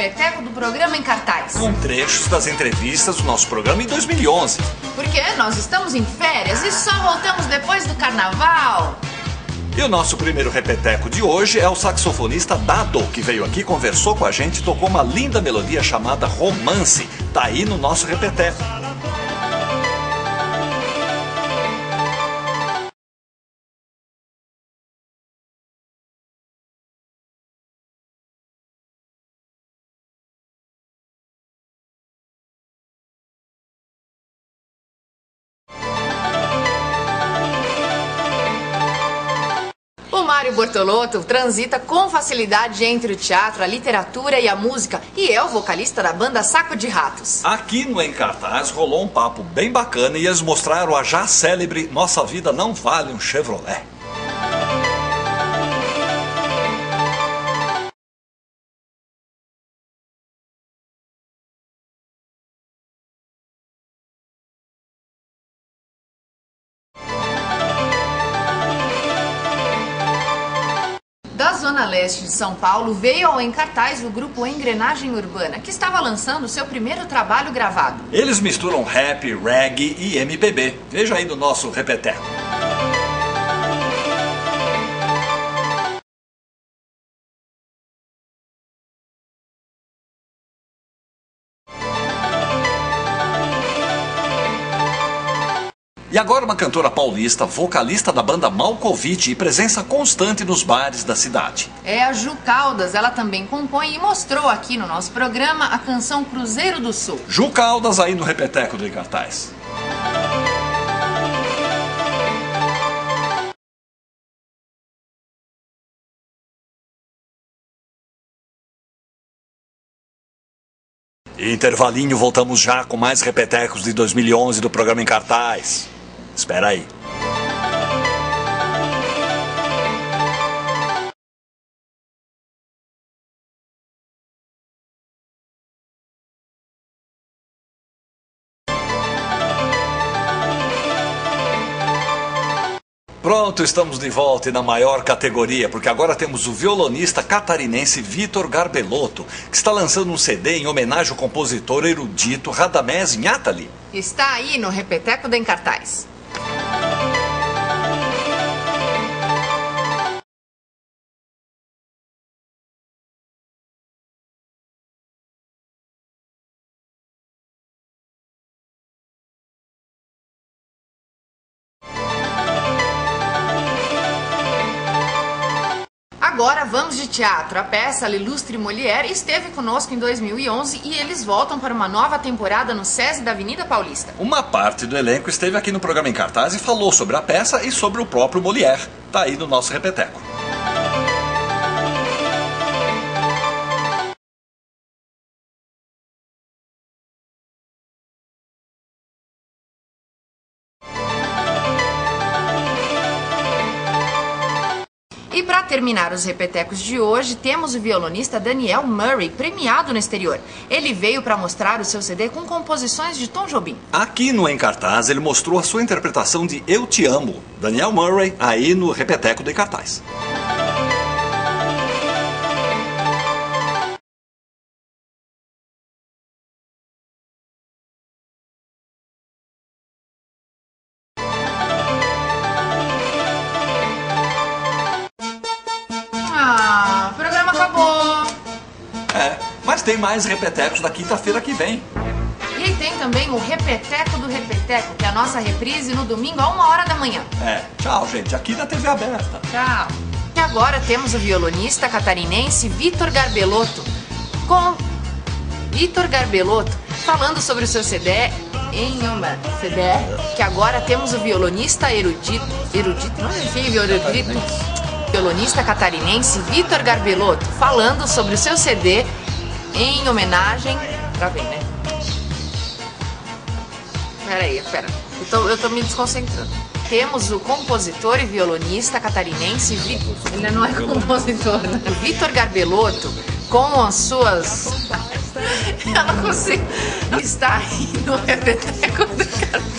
repeteco do programa em cartaz. Com trechos das entrevistas do nosso programa em 2011. Porque nós estamos em férias e só voltamos depois do carnaval. E o nosso primeiro repeteco de hoje é o saxofonista Dado, que veio aqui, conversou com a gente e tocou uma linda melodia chamada Romance. Tá aí no nosso repeteco. O Mário Bortolotto transita com facilidade entre o teatro, a literatura e a música e é o vocalista da banda Saco de Ratos. Aqui no Em Cartaz rolou um papo bem bacana e eles mostraram a já célebre Nossa Vida Não Vale um Chevrolet. Da Zona Leste de São Paulo veio ao Em Cartaz o grupo Engrenagem Urbana, que estava lançando seu primeiro trabalho gravado. Eles misturam rap, reggae e MPB. Veja aí no nosso repeteco. E agora uma cantora paulista, vocalista da banda Malkovich e presença constante nos bares da cidade. É a Ju Caldas, ela também compõe e mostrou aqui no nosso programa a canção Cruzeiro do Sul. Ju Caldas aí no repeteco do Em Cartaz. Intervalinho, voltamos já com mais repetecos de 2011 do programa Em Cartaz. Espera aí. Pronto, estamos de volta e na maior categoria, porque agora temos o violonista catarinense Vitor Garbelotto, que está lançando um CD em homenagem ao compositor erudito Radamés Nhatali. Está aí no repeteco do Em Cartaz. Agora vamos de teatro. A peça L'Illustre Molière esteve conosco em 2011 e eles voltam para uma nova temporada no SESI da Avenida Paulista. Uma parte do elenco esteve aqui no programa Em Cartaz e falou sobre a peça e sobre o próprio Molière. Tá aí no nosso repeteco. E para terminar os repetecos de hoje, temos o violonista Daniel Murray, premiado no exterior. Ele veio para mostrar o seu CD com composições de Tom Jobim. Aqui no Em Cartaz ele mostrou a sua interpretação de Eu Te Amo, Daniel Murray, aí no repeteco do Em Cartaz. Ah, o programa acabou. Mas tem mais repetecos da quinta-feira que vem. E tem também o Repeteco do Repeteco, que é a nossa reprise no domingo a 1h da manhã. Tchau, gente, aqui na TV aberta. Tchau. E agora temos o violonista catarinense Vitor Garbelotto, com Vitor Garbelotto falando sobre o seu CD em uma CD, que agora temos o violonista erudito, não é erudito, violonista catarinense Vitor Garbelotto falando sobre o seu CD em homenagem, travei, né? Pera, eu tô me desconcentrando. Temos o compositor e violonista catarinense Vitor. Ele não é compositor, né? Vitor Garbelotto com as suas... Eu não consigo. Está aí no repeteco do cartaz.